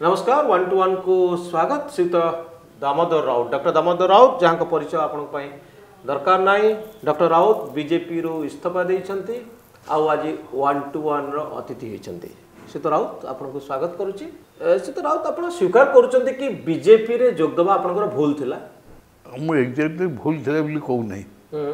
नमस्कार 1-to-1 को स्वागत श्रीत दामोदर राउत डॉक्टर दामोदर राउत जहाँ परिचय आपण दरकार नहीं डॉक्टर राउत बीजेपी रू इस्तीफा देइछंती आज 1-to-1 रो अतिथि होइछंती श्रीत राउत आपन को स्वागत करूची श्रीत राउत आपण स्वीकार करूछंती कि बीजेपी रे जोगदबा आपनकर भूल थिला मु एग्जैक्टली भूल थिला बोली कहू नहीं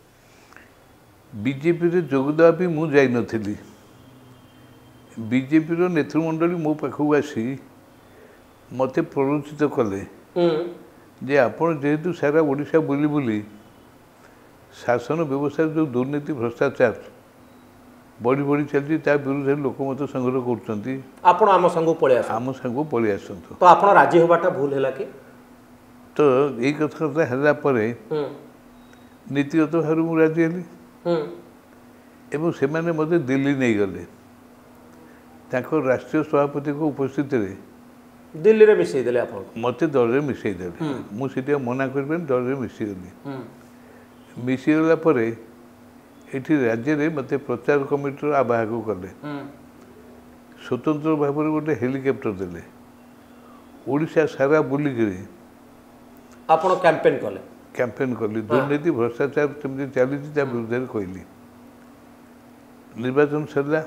बीजेपी रे जोगदबा भी मु जाई नथिली बीजेपी रो नेतृमंडली मो पाखु आसी मते प्ररोचित कले जे आपण जेहेतु सारा ओडिशा बुली बुली शासन व्यवस्था जो दुर्नीति भ्रष्टाचार बड़ी बड़ी चलती ता विरुद्ध लोकमत संग्रह करछंती आपण आम संग पळी आसंतु तो आपण राजी होबाटा भूल हैला कि तो एई कथा हैला परे नीतिगत भाव मु राजी हेली एवं से माने मते दिल्ली नहीं गले ताको राष्ट्रीय सभापति को उपस्थित रे दिल्ली रे मिसई देले आपण मते दल रे मिसई देले मु सिटिया मना करबेन दल रे मिसई गली मिसई गला परे एठी राज्य रे मते प्रचार कमिटी आवाहक कले स्वतंत्र भाव रे गोटे हेलिकॉप्टर देले ओडिशा सारा बुली गिरी आपण कैंपेन कली दुर्नीति भ्रष्टाचार केमती चली ता विरुद्ध कहली निर्वाचन सरला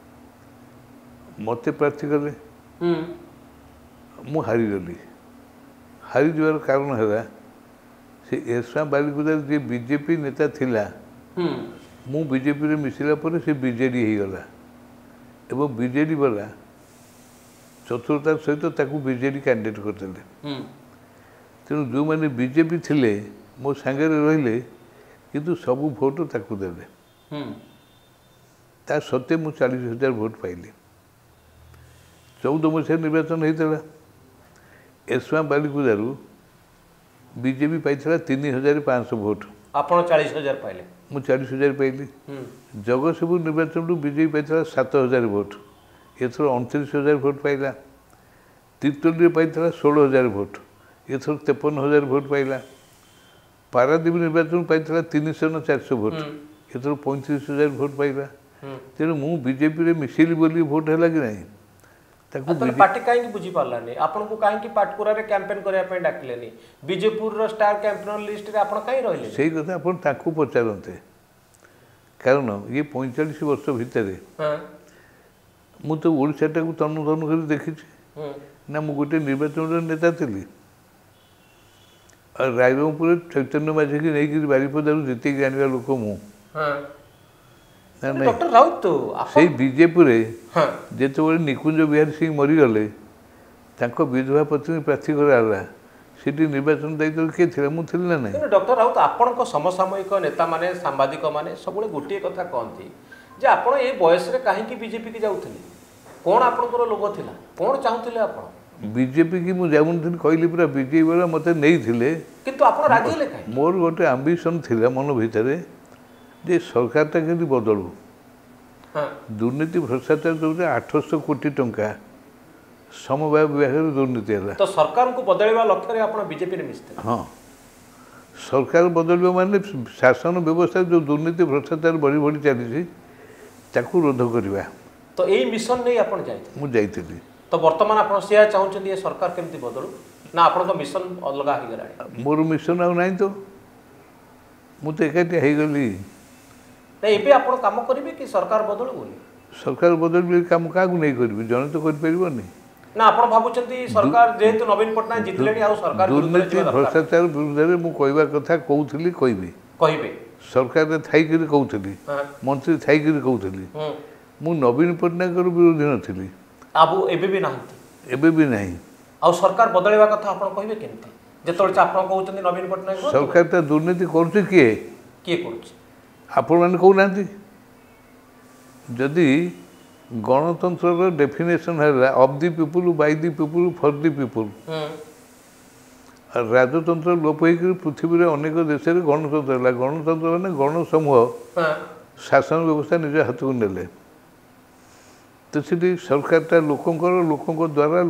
मते प्रार्थी कले मु हारीगली हारी जवार कारण है से एरसा बालिकुदार जे बीजेपी नेता थिला मु बीजेपी रे मिसिला पर से बीजेडी ही गला एवं बीजेडी वाला चतुरतार सहित ताकू बीजेडी कैंडिडेट करते तेणु जो मैंने बीजेपी थिले मो सांगे रहिले किंतु सबू भोट ताकू देले ता सत्य मु 40,000 भोट पाइली 14 मसीहा निर्वाचन होता एरसा बालिकुदारू बीजेपी पाई 3,500 भोट आपण 40,000 पाइले मु 40,000 पाइली जगतसिंहपुर निर्वाचन रू बीजेपी पाई 7,000 भोट एथर 29,000 भोट पाइला तिर्तोल पाई 16,000 भोट एथर 53,000 भोट पाइला पारादीप निर्वाचन पाई 300-400 भोट एथर 35,000 भोट पाइला तेणु मु बीजेपी रे मिसिली बोली भोट है कि नहीं पार्टी कहीं बुझी पार्लानी आपन को कहीं पाटकुरा रे कैंपेन करया पे डाकलेनी बीजेपुर रो स्टार कैंपेनर लिस्ट रे आपन कहीं रहले सही कथा आपन ताकू पचारंते कारण ये 45 वर्ष भितर मु तो ओडिशाटा को तनु तनु कर देखि ना मु गोटे निर्वाचन नेता थिली और रायरंगपुर चैतन्य माझी की नहीं बारीपदारू जीते जानिबा लोक मु डॉक्टर राउत तो से बीजेपी रे जेते बळे निकुंज बिहारी सिंह मरीगले तांको विधवा पत्नी प्रार्थी कराला सिटी निर्वाचन दायित्व के थिला मु थिला ना डॉक्टर राउत आपण को समसामयिक नेता माने सांबादिक माने सबले गोटे कथा कहंती जे आपण ए बयस रे काहे की बीजेपी के जाउथली कोन आपनकर लोभ थिला कोन चाहुथिले आपण बीजेपी की मु जाउनथिन कहली पूरा बीजेपी वाला मते नहीं थिले किंतु आपण राजी ले काहे मोर गोटे एम्बिशन थिला मन भितरे जे सरकारटा केमती बदलू दुर्नीति भ्रष्टाचार जो 800 कोटी टंका समवाय विभाग दुर्नीति है तो सरकार को बदलवा लक्ष्य रे आपण बीजेपी रे मिसते हाँ सरकार बदलवा माने शासन व्यवस्था जो दुर्नीति भ्रष्टाचार बड़ी बड़ी चली ताकू रोध करवा तो एई मिशन नहीं आपण जाइते मु जाइतली तो वर्तमान आपण सिया चाहउछन ये सरकार केमती बदलू ना आपण को मिशन अलगा ही गलाणी मोर मिशन आ नहीं तो मु तो एकाटी हे गली नहीं एबे आपण काम करिवे कि सरकार बदलू बोली सरकार बदल काम का नहीं करिवे जने तो कर परिबो नहीं ना आपण भाबुचंती सरकार जेहेतु नवीन पटना जितलेनी आ सरकार दुर्नीति भ्रष्टाचार विरुद्ध मु कहबा कथा कहउथली कहबे सरकार रे थाई करी कहउथली मंत्री थाई करी कहउथली मु नवीन पटनायक विरोधी नथिली आबु एबे भी नहीं आ सरकार बदलवा कथा आपण कहबे केनती जेतोल आपण कहउचंती नवीन पटनायक सरकार त दुर्नीति करछ के करछ आपण मैंने कहना जदि गणतंत्र डेफिनेशन है of the people by the people for the people राजतंत्र लोप हो पृथ्वी रे अनेक देश में गणतंत्र है गणतंत्र माने गण समूह शासन व्यवस्था निज हाथ को नेले तो सीटी सरकारटा लोकों द्वारा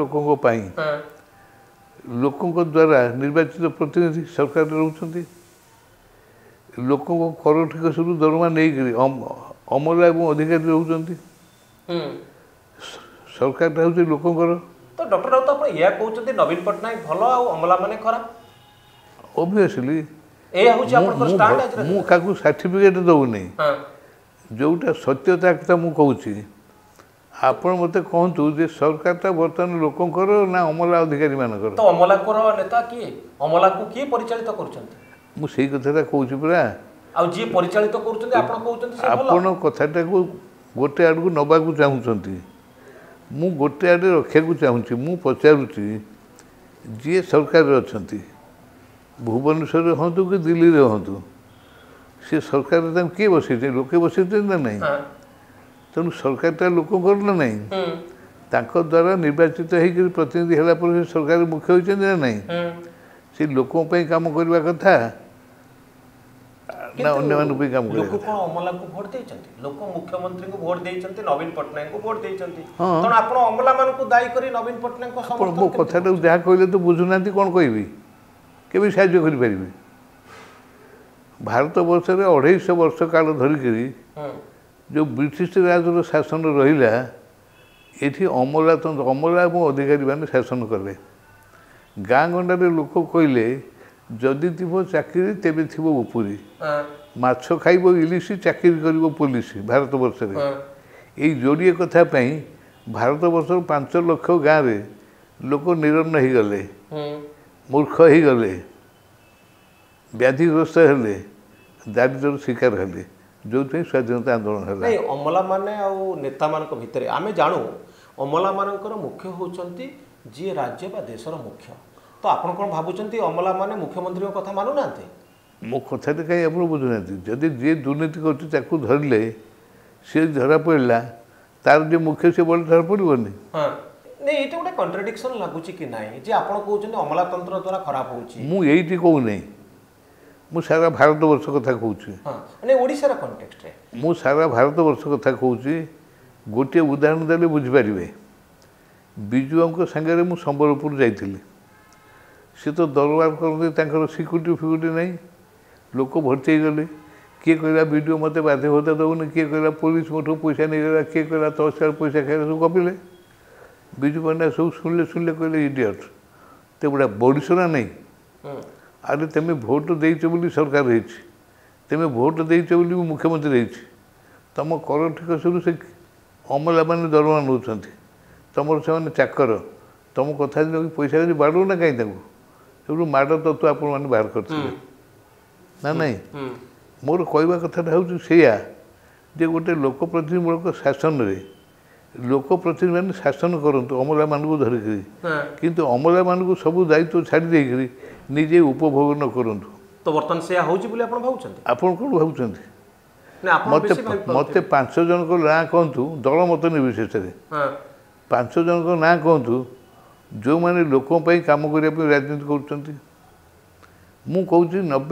लोकों द्वारा निर्वाचित प्रतिनिधि सरकार रहउछंती लोकों को कर ठिकसरू दरमा नहीं अमला और अधिकारी रोच सरकार हूँ लोकंर तो डॉक्टर राउत आप या कहते नवीन पट्टनायक भल आ अमला माने खराब ओबियसली ए हूँ आपन स्टांड आज मु काकू सर्टिफिकेट दउनी जोटा सत्यता कथा मु कहूँ आपण मते कहतु जे सरकारटा बर्तमान लोकंकर ना अमला अधिकारी मानकर तो अमला नेता किए अमला को किए परिचालित करूछंती मु सेही कथाटा कहूँ पूरा आ जी परिचालित करूछंती आपण कहउछंती से भल आपण कथाटा को गोटे आड़ को नबा को चाहूछंती मु गोटे आड़े रखा को चाहूँगी मु पचारुची जी सरकार अच्छी भुवनेश्वर हूँ कि दिल्ली में हूँ सी सरकार किए बसई लोके बसई ना नहीं तेणु सरकारटा लोक ना नहीं तांको द्वारा निर्वाचित होकर प्रतिनिधि है सरकार मुख्य होती ना नहीं से लोकों काम करने कथा ना अन्य मानक काम लोक कोन अमला को वोट देइचंती लोक मुख्यमंत्री को वोट देइचंती नवीन पट्टनायक को वोट देइचंती तण आपण अमला मान को दायी करी नवीन पट्टनायक को समर्थन मो कथाटा जहाँ कहले तो बुझुना कौन कहबी केबे साहाय्य करि परिबे भारत वर्ष रे 250 वर्ष काल धरिकरी जो ब्रिटिश राजर शासन रहिला एठी अमलातंत्र अमला और अधिकारी माने शासन कले गाँ गंडारे लोक कहले जदि थी चाकरी तेबे थी उपरी माछ खाइब इलिश चाकरी कर पुलिस भारत वर्ष में यही जोड़े कथापी भारत वर्ष 5 लाख गाँव में लोक निरन्न हो गले मूर्ख हो गले व्याधिग्रस्त हेले दारिद्र शिकार हेले जो स्वाधीनता आंदोलन है अमला माने नेता मान भितर आम जानू अमला मानकर मुख्य होती जी राज्य बा देशर मुख्य तो आप कौन भावुं अमला माने मुख्यमंत्री कथा मानु ना मो कथा कहीं आप बुझुना जदि जी दुर्नीति कर धरले सी धरा पड़ा तार जो मुख्य से बड़े धरा पड़ोनी नहीं ये गोटे कंट्राडिक्शन लगुच कि ना जे आप कहते अमलातंत्र द्वारा खराब हो मुझे कहूना मु सारा भारत वर्ष कथा कहूँ ओडिशार कंटेक्स्ट रे मु सारा भारत वर्ष कथा कहूँ गोटे उदाहरण देले बुझिपारे विजु सांगे मु संबलपुर जाइली सी तो दरबार करते सिक्यूरीटी फिक्यूरीटी नहीं लोक भर्ती हो गले किए कहला वीडियो मत बाध्य होता दौनी किए कहला पुलिस मोठू पैसा नहीं गला किए कहला तहसील पैसा खाई सब गपिले विजु पंडा सब शुणिले शुणिले कहले इडियट तो बड़ा बड़ीसरा नहीं अरे तेमें भोट देच बोली सरकार रही तेमें भोट देच बोली मुख्यमंत्री रही तुम कर ठिकसरू से अमला मैंने दरमा नौ तुम से चाकर तुम कथा पैसा बाड़ू ना कहीं सब माड़ तत्व आप बाहर करते ना नहीं मोर कहवा कथाटा हूँ से गोटे लोकप्रतिनिधिमूलक शासन रे लोकप्रतिनिधि मैंने शासन करूँ अमला मान को धरिकी किंतु अमला मान को सब दायित्व छाड़ी देकर निजे उपभोग न करूँ तो बर्तमान से आप कौन भावुं मत मत 5 जन को ना कहतु दल मत निर्विशेष 5 जन को ना कहतु जो मैंने लोकों पर काम करने राजनीति कर मु कहूँ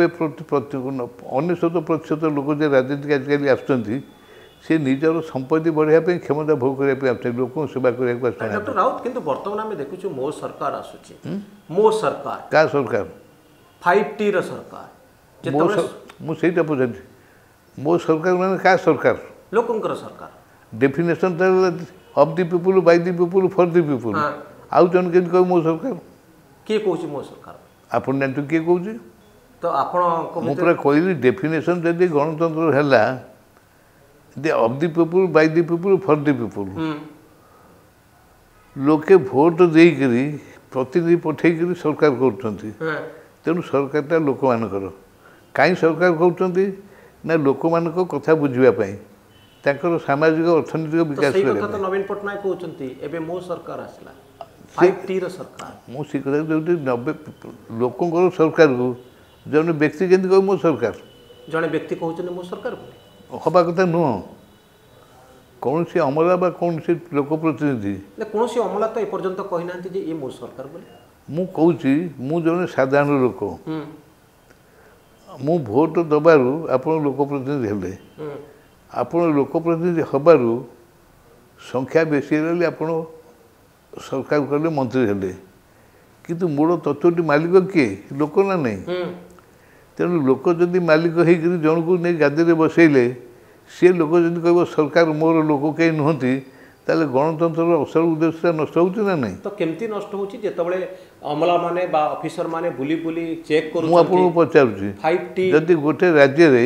90% लोक जो राजनीति आजिकल आसुँच से निजर संपत्ति बढ़ाई क्षमता भोग करने लोक सेवा करने डॉक्टर राउत किंतु वर्तमान आम देखु मो सरकार आसुची मो सरकार का सरकार 5T र सरकार मुझे पचारि मो सरकार माने का सरकार लोकंकर सरकार definition of the people by the people for the people आउ जन के कह मो सरकार किए कहूँ मो सरकार आप जानते किए कहूँ तो आप पूरा कहली डेफिनेशन जब गणतंत्र है of the people by the people for the people लोके भोट देकर प्रतिनिधि पठेक सरकार कर तेणु सरकारटा लोक मानकर कहीं सरकार कहते ना लोक मान कथा बुझापी तांकर सामाजिक अर्थनैतिक विकास तो नवीन पट्टनायक कहते एबे मो सरकार आसला 5T र सरकार मुझे कथा जो 90 लोकंर सरकार को जन व्यक्ति केमती कह मो सरकार जड़े व्यक्ति कहते मो सरकार हवा कथा नुह कौन सी अमला बा कौन सी लोकप्रतिनिधि कौन सी अमला तो एपर्यंत कही ना ये मो सरकार बोले मु कहूँ मु जन साधारण लोक मु भोट दबारू आप लोकप्रतिनिधि हेले आप लोकप्रतिनिधि हबारू संख्या बेसी रही आप सरकार कले मंत्री हेले किंतु मूल तत्वटी मालिक किए लोक ना नहीं तेणु लोक जदि मालिक होकर जन को नहीं गादी में बसैले सी लोक जब कह सरकार मोर लोक कहीं नुहति ତାହେଲେ ଗଣତନ୍ତ୍ରର ଅସଲ ଉଦ୍ଦେଶ୍ୟ ନଷ୍ଟ ହେଉଛି ନା ନାହିଁ? ତ କେମିତି ନଷ୍ଟ ହେଉଛି ଯେତେବେଳେ ଅମଲା ମାନେ ବା ଅଫିସର ମାନେ ବୁଲି ବୁଲି ଚେକ୍ ମୁଁ କରୁଛନ୍ତି ଆପଣଙ୍କୁ ପଚାରୁଛି 5T ଯଦି ଗୋଟେ ରାଜ୍ୟରେ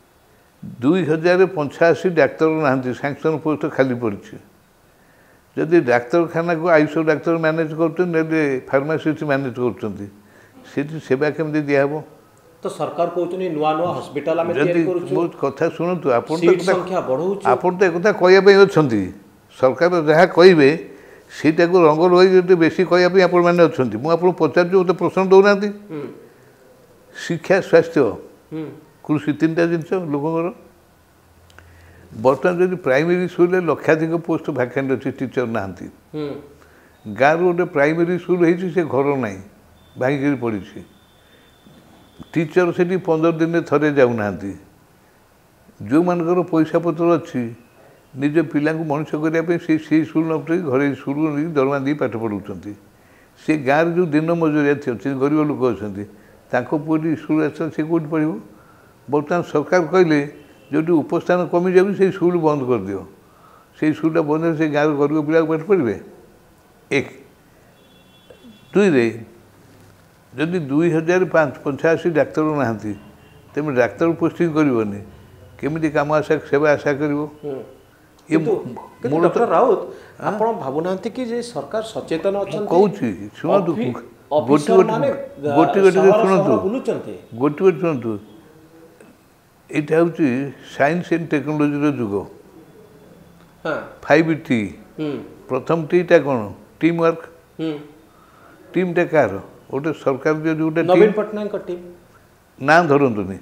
2085 ଡାକ୍ତର ନାହାନ୍ତି, ସାଂସନ ପୋଷ୍ଟ ଖାଲି ପଡ଼ିଛି, ଯଦି ଡାକ୍ତରଖାନାକୁ ଆୟୁଷ ଡାକ୍ତର ମ୍ୟାନେଜ୍ କରୁଛନ୍ତି ନହେଲେ ଫାର୍ମାସିଷ୍ଟ ମ୍ୟାନେଜ୍ କରୁଛନ୍ତି, ସେଠି ସେବା କେମିତି ଦିଆହେବ? ତ ସରକାର କହୁଛନ୍ତି ନୂଆ ନୂଆ ହସ୍ପିଟାଲ ଆମେ ଯଦି ତିଆରି କରୁଛୁ, ମୋ କଥା ଶୁଣନ୍ତୁ, ସିଟ୍ ସଂଖ୍ୟା ବଢ଼ଉଛୁ। ଆପଣ ତ ଏକଥା କହିବା ପାଇଁ ଅଛନ୍ତି, ସରକାର ଯାହା କହିବେ ସେଇଟାକୁ ରଙ୍ଗ ଲଗାଇ ଯଦି ବେଶୀ କହିବା ପାଇଁ ଆପଣମାନେ ଅଛନ୍ତି। ମୁଁ ଆପଣଙ୍କୁ ପଚାରୁଛି, ମୋତେ ପ୍ରଶ୍ନ ଦେଉନାହାନ୍ତି। ଶିକ୍ଷା, ସ୍ୱାସ୍ଥ୍ୟ, କୃଷି, ତିନିଟା ଜିନିଷ ଲୋକଙ୍କର। ବର୍ତ୍ତମାନ ଯଦି ପ୍ରାଇମେରୀ ସ୍କୁଲରେ ଲକ୍ଷାଧିକ ପୋଷ୍ଟ ଭ୍ୟାକାଣ୍ଟ ଅଛି, ଟିଚର ନାହାନ୍ତି। ଗାଁରୁ ଗୋଟେ ପ୍ରାଇମେରୀ ସ୍କୁଲ ହେଇଛି, ସେ ଘର ନାହିଁ, ଭାଙ୍ଗିକିରି ପଡ଼ିଛି। ଟିଚର ସେଠି 15 ଦିନରେ ଥରେ ଯାଉନାହାନ୍ତି। ଯେଉଁମାନଙ୍କର ପଇସା ପତ୍ର ଅଛି ନିଜ ପିଲାଙ୍କୁ ମଣିଷ କରିବା ପାଇଁ ସେଇ ସ୍କୁଲ ନ ପଢ଼ି ଘରୋଇ ସ୍କୁଲକୁ ନେଇକି ଦରମା ଦେଇ ପାଠ ପଢ଼ାଉଛନ୍ତି। ସେ ଗାଁରେ ଯେଉଁ ଦିନ ମଜୁରିଆ ଅଛନ୍ତି, ଗରିବ ଲୋକ ଅଛନ୍ତି, ତାଙ୍କ ପୁଅଟି ସ୍କୁଲ ଆସିଲା, ସେ କେଉଁଠି ପଢ଼ିବ? ବର୍ତ୍ତମାନ ସରକାର କହିଲେ ଯେଉଁଠି ଉପସ୍ଥାନ କମିଯାଉଛି ସେଇ ସ୍କୁଲ ବନ୍ଦ କରିଦିଅ। ସେଇ ସ୍କୁଲଟା ବନ୍ଦ ହେଲେ ସେ ଗାଁର ଗରିବ ପିଲାକୁ ପାଠ ପଢ଼ିବେ? ଏକ। ଦୁଇରେ, ଯଦି 2085 ଡାକ୍ତର ନାହାନ୍ତି, ତେବେ ଡାକ୍ତର ପୋଷ୍ଟିଂ କରିବନି, କେମିତି କାମ ସେବା ଆଶା କରିବ? କିନ୍ତୁ ଡକ୍ଟର ରାଉତ, ଆପଣ ଭାବୁନାହାନ୍ତି କି ଯେ ସରକାର ସଚେତନ ଅଛନ୍ତି? କହୁଛି ଶୁଣନ୍ତୁ, ଅଫିସର ମାନେ ବୁଲୁଛନ୍ତି। ଗୋଟିଏ ଶୁଣନ୍ତୁ, ଏଇଟା ହେଉଛି ସାଇନ୍ସ ଆଣ୍ଡ ଟେକ୍ନୋଲୋଜିର ଯୁଗ। 5T। ପ୍ରଥମ ଟିଟା କ'ଣ? Team work. ଟିମ୍ଟା କାହାର? ଗୋଟେ ସରକାର ଯଦି ଗୋଟେ ନବୀନ ପଟ୍ଟନାୟକ ଟିମ୍ ନାଁ ଧରନ୍ତୁନି,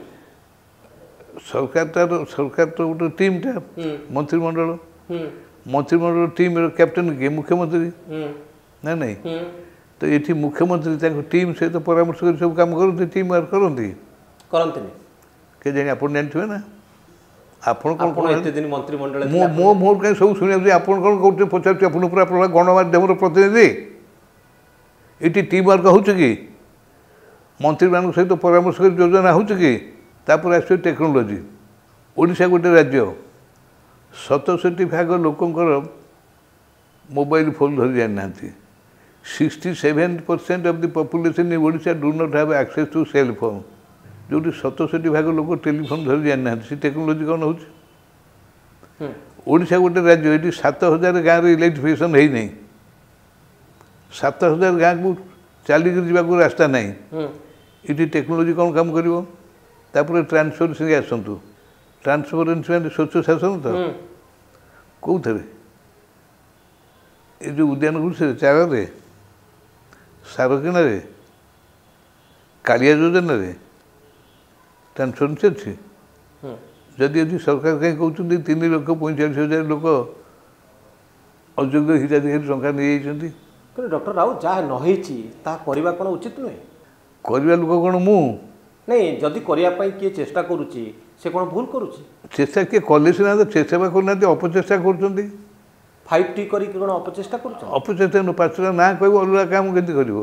ସରକାର ତ ଗୋଟେ ଟିମ୍ଟା, ମନ୍ତ୍ରିମଣ୍ଡଳ। ମନ୍ତ୍ରିମଣ୍ଡଳ ଟିମ୍ର କ୍ୟାପ୍ଟେନ୍ କିଏ? ମୁଖ୍ୟମନ୍ତ୍ରୀ ନା ନାହିଁ? ତ ଏଠି ମୁଖ୍ୟମନ୍ତ୍ରୀ ତାଙ୍କ ଟିମ୍ ସହିତ ପରାମର୍ଶ କରି ସବୁ କାମ କରନ୍ତି, ଟିମ୍ ୱାର୍କ କରନ୍ତିନି? କେଜାଣି ଆପଣ ଜାଣିଥିବେ ନା। ଆପଣ କ'ଣ ଏତେ ଦିନ ମନ୍ତ୍ରିମଣ୍ଡଳ ମୋ ମୋର କାହିଁ ସବୁ ଶୁଣିବାକୁ, ଆପଣ କ'ଣ କରୁଛନ୍ତି ପଚାରୁଛି ଆପଣଙ୍କୁ, ପୁରା ଆପଣ ଗଣମାଧ୍ୟମର ପ୍ରତିନିଧି। ଏଠି ଟିମ୍ ୱାର୍କ ହେଉଛି କି? ମନ୍ତ୍ରୀମାନଙ୍କ ସହିତ ପରାମର୍ଶ କରି ଯୋଜନା ହେଉଛି କି? ତାପରେ ଆସିବ ଟେକ୍ନୋଲୋଜି। ଓଡ଼ିଶା ଗୋଟେ ରାଜ୍ୟ, 67% ଲୋକଙ୍କର ମୋବାଇଲ ଫୋନ୍ ଧରି ଜାଣିନାହାନ୍ତି। 67% of the population in Odisha do not have access to cell phone. ଯେଉଁଠି 67% ଲୋକ ଟେଲିଫୋନ୍ ଧରି ଜାଣିନାହାନ୍ତି, ସେ ଟେକ୍ନୋଲୋଜି କ'ଣ ହେଉଛି? ଓଡ଼ିଶା ଗୋଟେ ରାଜ୍ୟ, ଏଠି 7000 ଗାଁରେ ଇଲେକ୍ଟ୍ରିଫିକେସନ୍ ହେଇନାହିଁ। 7000 ଗାଁକୁ ଚାଲିକିରି ଯିବାକୁ ରାସ୍ତା ନାହିଁ। ଏଠି ଟେକ୍ନୋଲୋଜି କ'ଣ କାମ କରିବ? ତାପରେ ଟ୍ରାନ୍ସପରେନ୍ସି ଆସନ୍ତୁ। ଟ୍ରାନ୍ସପରେନ୍ସି ମାନେ ସ୍ୱଚ୍ଛ ଶାସନ ତ କେଉଁଥିରେ? ଏ ଯେଉଁ ଉଦ୍ୟାନ କୃଷିରେ, ଚାରାରେ, ସାର କିଣାରେ, କାଳିଆ ଯୋଜନାରେ ଟ୍ରାନ୍ସପରେନ୍ସି ଅଛି? ଯଦି ଅଛି, ସରକାର କାହିଁ କହୁଛନ୍ତି 3,45,000 ଲୋକ ଅଯୋଗ୍ୟ ହିତାଧିକାରୀ ଟଙ୍କା ନେଇଯାଇଛନ୍ତି? ଡକ୍ଟର ରାଉତ, ଯାହା ନ ହେଇଛି ତାହା କରିବା କ'ଣ ଉଚିତ ନୁହେଁ? କରିବା ଲୋକ କ'ଣ ମୁଁ? ନାଇଁ, ଯଦି କରିବା ପାଇଁ କିଏ ଚେଷ୍ଟା କରୁଛି, ସେ କ'ଣ ଭୁଲ କରୁଛି? ଚେଷ୍ଟା କିଏ କଲେ ସିନା, ସେବା କରୁନାହାନ୍ତି, ଅପଚେଷ୍ଟା କରୁଛନ୍ତି। 5T କରିକି କ'ଣ ଅପଚେଷ୍ଟା କରୁଛନ୍ତି? ଅପଚେଷ୍ଟା ନୁହେଁ, 5ଟା ନାଁ କହିବ, ଅଲଗା କାମ କେମିତି କରିବ?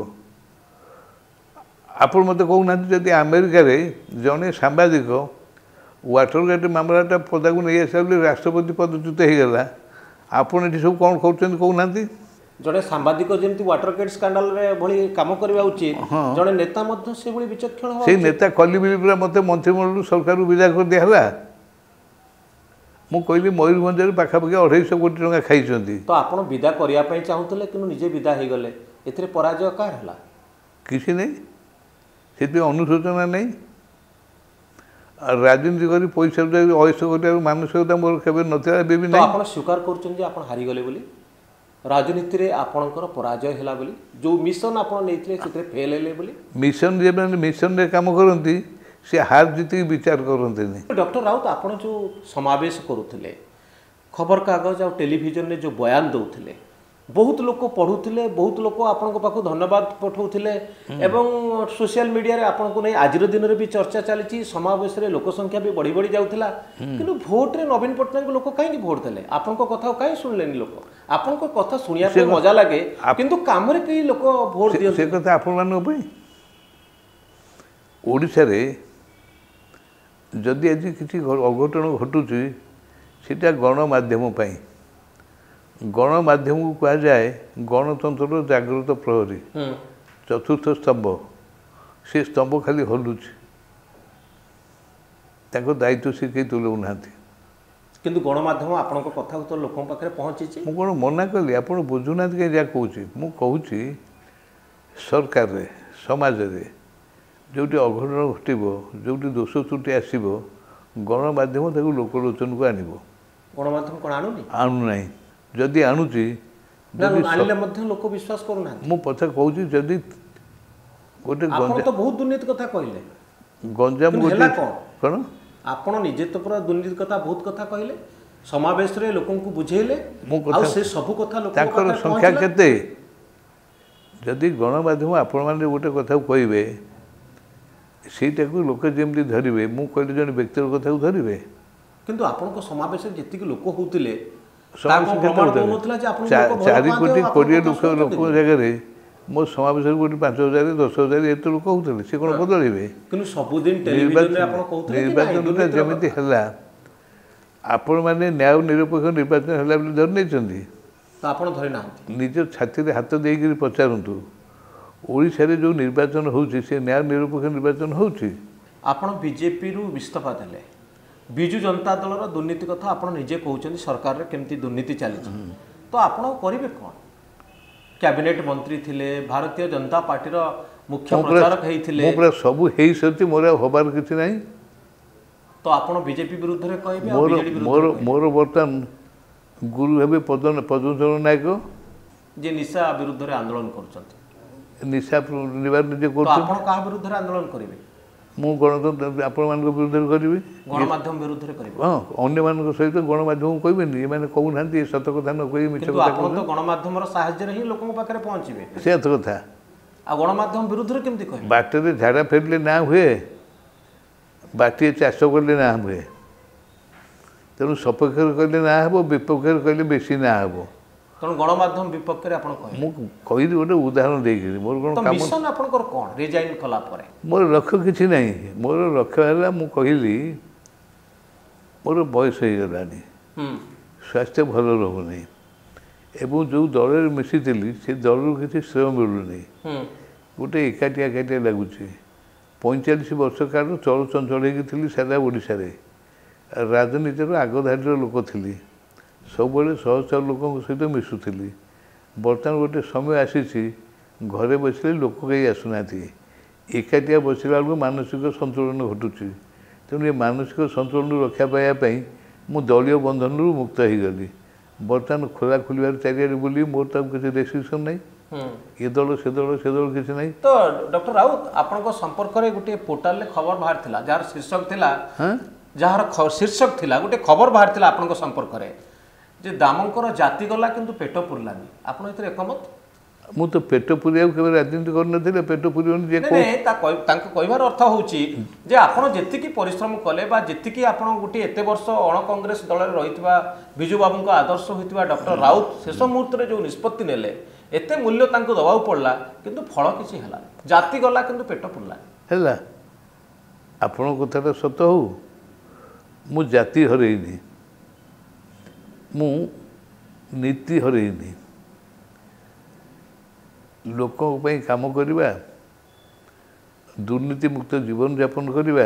ଆପଣ ମୋତେ କହୁନାହାନ୍ତି, ଯଦି ଆମେରିକାରେ ଜଣେ ସାମ୍ବାଦିକ ୱାଟରଗେଟ୍ ମାମଲାଟା ପଦାକୁ ନେଇ ଆସିଲା ବୋଲି ରାଷ୍ଟ୍ରପତି ପଦଚ୍ୟୁତ ହେଇଗଲା, ଆପଣ ଏଠି ସବୁ କ'ଣ କରୁଛନ୍ତି କହୁନାହାନ୍ତି? ଜଣେ ସାମ୍ବାଦିକ ଯେମିତି ୱାଟରଗେଟ୍ ସ୍କାଣ୍ଡାଲରେ ଭଳି କାମ କରିବା ଉଚିତ, ଜଣେ ନେତା ମଧ୍ୟ ସେଭଳି ବିଚକ୍ଷଣ ହେବା ସେଇ ନେତା କଲିବିଲି ପୁରା ମୋତେ ମନ୍ତ୍ରିମଣ୍ଡଳରୁ ସରକାରରୁ ବିଦା କରିଦିଆହେଲା। ମୁଁ କହିଲି ମୟୂରଭଞ୍ଜରେ ପାଖାପାଖି 250 କୋଟି ଟଙ୍କା ଖାଇଛନ୍ତି। ତ ଆପଣ ବିଦା କରିବା ପାଇଁ ଚାହୁଁଥିଲେ, କିନ୍ତୁ ନିଜେ ବିଦା ହେଇଗଲେ, ଏଥିରେ ପରାଜୟ କାହାର ହେଲା? କିଛି ନାହିଁ, ସେଥିପାଇଁ ଅନୁଶୋଚନା ନାହିଁ। ଆଉ ରାଜନୀତି କରି ପଇସା ଅୟସ କରିବାର ମାନସିକତା ମୋର କେବେ ନଥିଲା, ଏବେ ବି ନାହିଁ। ଆପଣ ସ୍ୱୀକାର କରୁଛନ୍ତି ଯେ ଆପଣ ହାରିଗଲେ ବୋଲି, ରାଜନୀତିରେ ଆପଣଙ୍କର ପରାଜୟ ହେଲା ବୋଲି, ଯେଉଁ ମିଶନ ଆପଣ ନେଇଥିଲେ ସେଥିରେ ଫେଲ୍ ହେଲେ ବୋଲି? ମିଶନ ଯେମାନେ ମିଶନରେ କାମ କରନ୍ତି, ସେ ହାର ଜିତିକି ବିଚାର କରନ୍ତିନି। ଡକ୍ଟର ରାଉତ, ଆପଣ ଯେଉଁ ସମାବେଶ କରୁଥିଲେ, ଖବରକାଗଜ ଆଉ ଟେଲିଭିଜନରେ ଯେଉଁ ବୟାନ ଦେଉଥିଲେ, ବହୁତ ଲୋକ ପଢ଼ୁଥିଲେ, ବହୁତ ଲୋକ ଆପଣଙ୍କ ପାଖକୁ ଧନ୍ୟବାଦ ପଠାଉଥିଲେ, ଏବଂ ସୋସିଆଲ ମିଡ଼ିଆରେ ଆପଣଙ୍କୁ ନେଇ ଆଜିର ଦିନରେ ବି ଚର୍ଚ୍ଚା ଚାଲିଛି। ସମାବେଶରେ ଲୋକ ସଂଖ୍ୟା ବି ବଢ଼ି ବଢ଼ି ଯାଉଥିଲା, କିନ୍ତୁ ଭୋଟରେ ନବୀନ ପଟ୍ଟନାୟକ ଲୋକ କାହିଁକି ଭୋଟ ଦେଲେ? ଆପଣଙ୍କ କଥା କାହିଁ ଶୁଣିଲେନି ଲୋକ? ଆପଣଙ୍କ କଥା ଶୁଣିବା ପାଇଁ ମଜା ଲାଗେ, କିନ୍ତୁ କାମରେ କେହି ଲୋକ ଭୋଟ ଦିଅନ୍ତି? ସେ କଥା ଆପଣମାନଙ୍କ ପାଇଁ। ଓଡ଼ିଶାରେ ଯଦି ଆଜି କିଛି ଅଘଟଣ ଘଟୁଛି, ସେଟା ଗଣମାଧ୍ୟମ ପାଇଁ। गणमाध्यम को कहा जाए गणतंत्र जागृत प्रहरी चतुर्थ स्तंभ से स्तंभ खाली हलुची दायित्व से कहीं तुलाऊ ना किंतु गणमाध्यम आपन कथा तो लोक पाखे पहुँची मुझे कौन मना कली आप बुझुना कहीं जहाँ कौच मुझे सरकार रे समाज रे जो अघटन घटब जो दोष त्रुटि आसब गणमाध्यम लोकलोचन को आनब गणमाध्यम कौन आणुनी आणुना जदि आणुची लोक विश्वास करूना मु पछा कहूँ जदि गोटे तो बहुत दुर्नीति कथा कहले गंजाम गोटे कौन आपण निजे तो पूरा दुर्नीति कथा बहुत कथा कहले समावेश रे लोकन को बुझेले से सब कथा लोक ताकर संख्या केते जदि गणमाध्यम आपण माने गोटे कथा कहबे सेटा को लोक जेमती धरिबे मु कहले जन व्यक्तिर कथा को धरिबे किंतु आपण को समावेश जेति के लोक होतिले 4 कोटी 20 लोक जगह मो समावेश गोटे 5000 10,000 एत लोक होते सी कौन बदलवे निर्वाचन जमी है आपण मैंने न्याय निरपेक्ष निर्वाचन है धरी नहीं निज छाती हाथ देकर पचारतु ओडिशा रे जो निर्वाचन होउछि से न्याय निरपेक्ष निर्वाचन होउछि आपण बीजेपी रु इस्तीफा देले बिजु जनता दल दुर्नीति कथा आपण निजे कहउछन सरकार रे केमती दुर्नीति चली तो आपण करिवे कोन कैबिनेट मंत्री थिले भारतीय जनता पार्टी रो मुख्य प्रचारक हेइथिले मोरा सब हेइ सती मोरा होबार किछि नाही तो आपण बीजेपी विरुद्ध रे कहबे आ बीजेडी विरुद्ध मोर वर्तन गुरु हेबे पदन नायक जे निशा विरुद्ध रे आंदोलन करछथि निशा निवार निजे करछ तो आपण का विरुद्ध रे आंदोलन करिवे मु गणतंत्र आपण मान विरुद्ध करी गणमाध्यम विरुद्ध करी हाँ अन्य मान सहित गणमाध्यम कहबेनि ये माने कहू नांती सत कथा न कहि मिछ कथा आपण तो गणमाध्यम रो सहाय्य रे ही लोकन पाखरे पहुंचीबे से कथा आ गणमाध्यम विरुद्ध रे केमती कहबे बाटे रे झाड़ा फेरले ना हुए बाटी चाष करले ना हुए तेणु सपक्ष कहले ना हबो विपक्ष कहले बेसी ना हबो तेणु गणमाध्यम विपक्ष रे आपण कहबे मु कहिली गोटे उदाहरण देइकरी मोर कोन काम मिशन आपनकर कोन रिजाइन कला परे मोर लक्ष्य किछि नहीं मोर लक्ष्य हला मु कहिली मोर बयस हो गलानी स्वास्थ्य भल रहूनी एवं जो दल मिशीली से दल किसी श्रेय मिलूनी गोटे एकाटिया एकाटिया लगुच 45 वर्ष काल चल चंचल थी सारा ओडिशा रे राजनीतिर आगधाड़ी लोक थी सब शह शह लोक सहित मिशुली बर्तमान गोटे समय आसी घरे बसले लोक कहीं आसुना एकाटिया बसला बेलू मानसिक संतुलन घटुची तेणु ये मानसिक संतुलन रक्षा पाइबापी मु दलीय बंधन मुक्त हो गली बर्तमान खोला खोलिबार चारिआडे बुली मोर तक किसी रेस्ट्रिक्शन नहीं ये दल से दल किसी नहीं तो डॉक्टर राउत आपण संपर्क में गोटे पोर्टाल रे खबर बाहर थिला जार शीर्षक थिला जार शीर्षक थिला गोटे खबर बाहर थिला आपण संपर्क में जे दामंकर जाति गला किंतु पेट पुरलानी आपण एथरे एकमत मु तो पेट पुरिया के राजनीति करन पेट पुरियन जे को कहबार अर्थ होउची जे आपण जेतिकी परिश्रम कले बा जेतिकी आपण गोटे एते वर्ष अण कांग्रेस दल रे रहितबा बिजू बाबू को आदर्श होइतबा डॉक्टर राउत शेष मुहूर्त रे जो निष्पत्ति नेले एते मूल्य तांको दबाव पड़ला किंतु फल किछि हला जाति गला किंतु पेट पुरला हला आपण कथाटा सत हो मु जाति हरैनी मु नीति हरैनी लोक काम करवा दुर्नीति मुक्त जीवन यापन करवा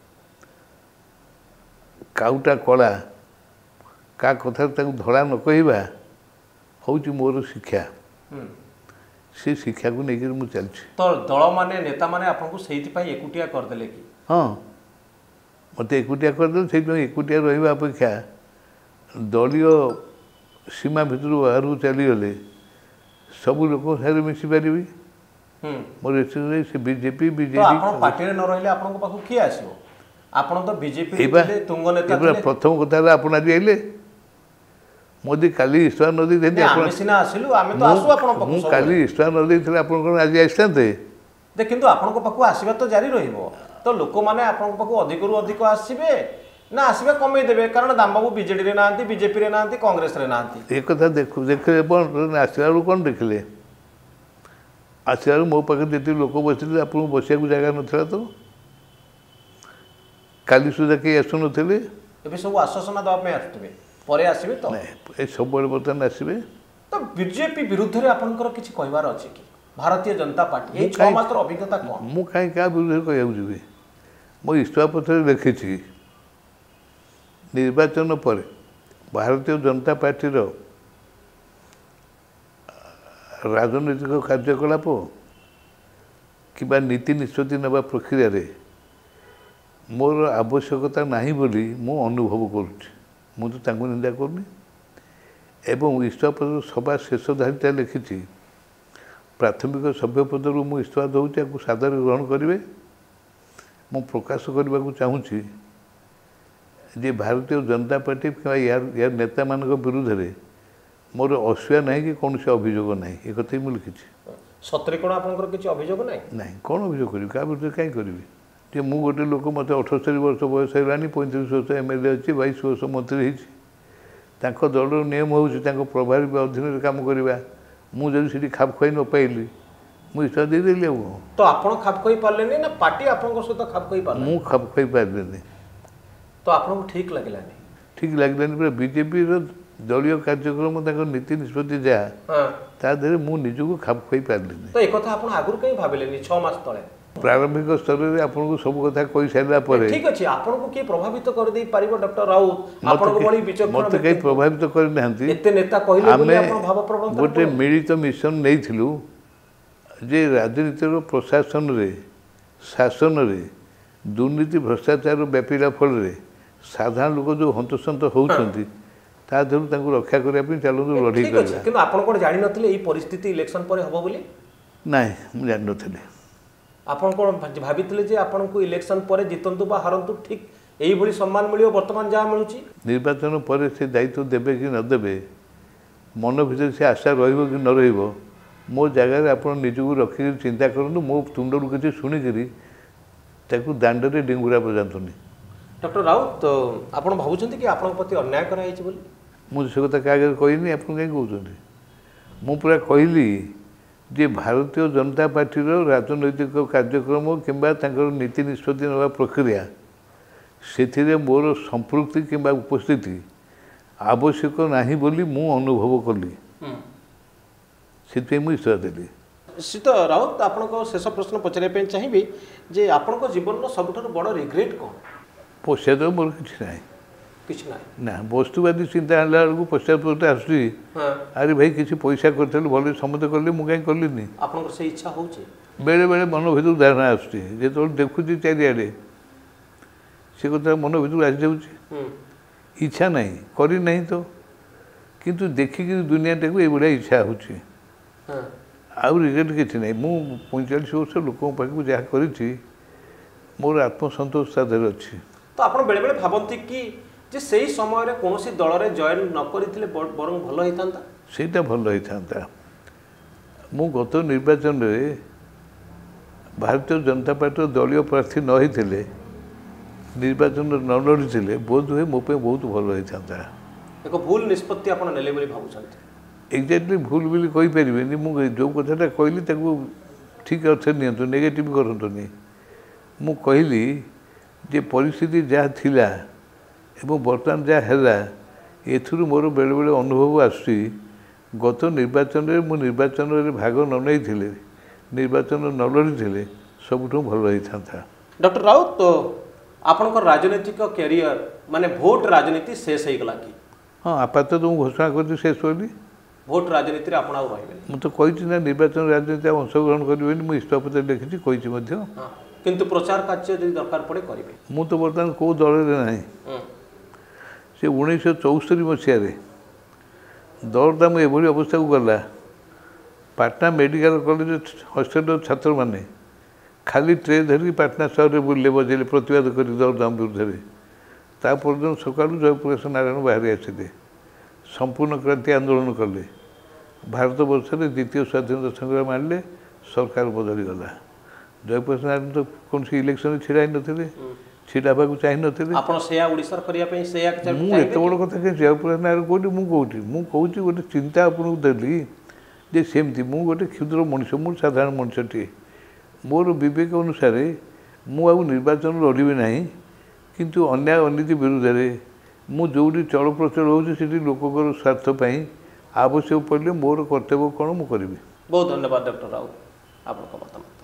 काउटा कला का कथा धड़ा न कहवा हूँ मोर शिक्षा से शिक्षा को लेकर मुझे चलती तो दल माने नेता माने आपको सेइथिपाई एकुटिया करदेले कि हाँ मत एकुटिया करदे से एकुटिया रहा अपेक्षा दलीय सीमा भितर बाहर चलीगले सबू लोक सारे मिसी पारि मोर से बीजेपी बीजेडी पार्टी न रहिले आपन पाखु किए आसीबो आपन तो बीजेपी तुंग नेता प्रथम कथा आप आज आइले मोदी काली इस्तीफा न दी आमे सिना आसिलु आमे तो आसु आपन पाखु मु काली इस्तीफा न दी आपन कोन आज आइसथांते दे किंतु आपन पाखु आसीबा तो जारी रहिबो तो लोक माने आपन पाखु अधिक रु अधिक आसीबे ना आसबे कमे देबे कारण दामबाबू बीजेडी रे नांती बीजेपी रे नांती कांग्रेस रे नांती एक कथा देखु देखे आसला कौन देखले आसला मो पाखे जेति लोक बसले आपन बसिया को जगह नथला तो काली सुधा के आसु नथले एबे सब आश्वासन दवा में आथबे परे आसीबे तो ए सब बर्तमान आसबे तो बीजेपी विरुद्ध रे आपनकर किछि कहबार अछि कि भारतीय जनता पार्टी ए 6 मासर अभिज्ञता कोन मु काई का विरुद्ध कहया जीवी मो इस्तफा पत्र लिखिछि निर्वाचन पर भारतीय जनता पार्टी रो राजनैतिक कार्यकलाप कि नीति निष्पत्ति नवा प्रक्रिया रे मोर आवश्यकता नहीं बोली मु अनुभव करुच्ची मु तो तांको निंदा करनी एवं इस्तफा पत्र सभा शेष धारिता लिखिछि प्राथमिक सभ्य पदरू मु इस्तफा दूची आपको सादर ग्रहण करेंगे मु प्रकाश करने को चाहूँगी जे भारतीय जनता पार्टी यार नेता मान विरुद्ध में मोर असूया ना कि कौन से अभियोग ना एक कथा मुझे लिखी सतरे कौन आपंकर किसी अभियोग ना कौन अभियोग करी क्या विरुद्ध कहीं करी जे मु गोटे लोक मत 78 वर्ष बयस है 35 वर्ष एमएलए अच्छी 22 वर्ष मंत्री होती दल नियम हो प्रभारी अधीन काम करवा मुझे खाप खुआई न पाइली मुझे इच्छा देदेली तो आपण खाप खुआई पारले ना पार्टी आपन सहित खाप खुआई पारले मु खाप खुआई पारले तो आपन ठीक लगलानी ठीक लगलानी पूरा बीजेपी रो दलीय कार्यक्रम नीति निष्पत्ति जहाँ तादे मु निजको खाप खुआई पारले तो एक कथा आपन आगुर कहीं भाबिलेनी 6 मास तळे प्रारंभिक स्तर में आपको सब कथा कही सारा पर ठीक अच्छे आपन को किए प्रभावित कर दे पारिबो डॉक्टर राउत आपन को बड़ी विचक्षण मत कहीं प्रभावित कर नांती एते नेता कहले बोली आपन भाव प्रवणता गोटे मिलित मिशन नैथिलु जे राजनीतिर प्रशासन रे शासन रे दुर्नीति भ्रष्टाचार व्यापीला फल रे साधारण लोक जो हंतसंत होउछंती ता धरु तांको रक्षा करिया पे चलु लढई करला किंतु आपन कोन जानि नथिले ई परिस्थिति इलेक्शन पर हबो बोली नाही हम जानि नथिले आपन कोन भाबितले जे आपन को इलेक्शन पर जितंतु बा हारंतु ठीक एही भली सम्मान मिलियो वर्तमान जा मिलुची निर्वाचन पर से दायित्व देबे कि न देबे मन भीतर से आशा रहिबो कि न रहिबो मो जगह आपन निजको रखि चिंता करनु मो तुंडरू किछि सुनि करी ताकू दांड रे डिंगुरा बजांतुनी डॉक्टर राउत तो आपन भाबुछंती कि आपन प्रति अन्याय करा हिची बोली मु से कथा कागे कहिनी आपन काई कहउछंती मु पूरा कहिली जे भारतीय जनता पार्टी राजनैतिक कार्यक्रम किंबा तांकर नीति निष्पत्ति नवा प्रक्रिया से मोर संपृक्ति किंबा उपस्थिति आवश्यक नहीं बोली मु अनुभव कली से मुझे देली सीत राउत आपन शेष प्रश्न पचारे चाहिए जे आपन जीवन सबुठ बड़ रिग्रेट कौन पश्चात मोर किसी ना किछ ना ना वस्तुवादी चिंता आनला बेलू पश्चात आसुची अरे भाई किसी पैसा करते भले समझे कले मुझे कहीं कलिनी आपन से इच्छा होचे बेले बेले मन भर धारणा आसुची जो देखुची चारिआडे से कथा मन भर आसी जाऊँगी इच्छा नहीं करी नहीं तो किंतु देखिक दुनियाटा को ये इच्छा होची आउ रिग्रेट किसी ना मु 45 वर्ष लोक पाखु जहाँ करी मोर आत्मसंतोष तादर अच्छी तो आप बेले बेले भावती कि जे सही समय रे कोनोसी दल रे जॉइन न करिथिले बरং भलो होइतांता सेटा भलो होइतांता मु गत निर्वाचन रे भारतीय जनता पार्टी दलीय प्रार्थी न होइथिले निर्वाचन न लड़ीथिले बोध हुए मो पे बहुत भलो होइतांता एक भूल निष्पत्ति आपण नेले बोली भाबुछंती एक्जेक्टली भूल बोली कहि परिबेनी मु जो कथाटा कहली ताकू ठीक अर्थ नियंतु नेगेटिव करंतुनी मु कहली जे परिस्थिति जहाँ थिला एवं बर्तमान जहाँ है एथुरु मोर बेले बेले अनुभव आसुची गत निर्वाचन में मु निर्वाचन में भाग न नहीं निर्वाचन न लड़ी सबुठ भल होता डॉक्टर राउत तो आपन राजनीतिक कैरियर माने भोट राजनीति शेष हो गला कि हाँ आपात तो घोषणा कर शेष होली भोट राजनीति रे आपण आउ रहिबे मु तो कहि ना निर्वाचन राजनीति अंशग्रहण करेंगे मुझे इस्तफा पत्र लिखी कही किंतु प्रचार कार्य यदि दरकार पड़े करेंगे मु तो बर्तमान कौ दल ना से 1964 मसीह दलटा मुझे अवस्था को गला पाटना मेडिकल कॉलेज हॉस्टल छात्र मैंने खाली ट्रे धरिकी पाटना सहर में बुले बजेले प्रतिवाद कर दलदाम विरुद्ध तापर सका जयप्रकाश नारायण बाहरी आसिले संपूर्ण क्रांति आंदोलन कले भारत वर्ष में द्वितीय स्वाधीनता संग्राम आणले सरकार बदली गला जयप्रकाश नारायण तो कौन सी इलेक्शन छिड़ा नथिले छिड़ाबा को चाहि नथिले आपण सेया ओडिसा करिया पे सेया मु एत बड़ कथा के जयप्रकाश नारायण कोठी मु कहूची गोटे चिंता आपन देली जे सेमती मु गोटे क्षुद्र मनुष्य मु साधारण मनुष्यटी मोर विवेक अनुसार मु निर्वाचन लड़बी ना किंतु अन्याय अनीति विरुद्ध ମୁଁ ଯେଉଁଠି ଚଳପ୍ରଚଳ ହେଉଛି ସେଠି ଲୋକଙ୍କର ସ୍ୱାର୍ଥ ପାଇଁ ଆବଶ୍ୟକ ପଡ଼ିଲେ ମୋର କର୍ତ୍ତବ୍ୟ କ'ଣ ମୁଁ କରିବି। ବହୁତ ଧନ୍ୟବାଦ ଡକ୍ଟର ରାଉତ ଆପଣଙ୍କ ମତାମତ।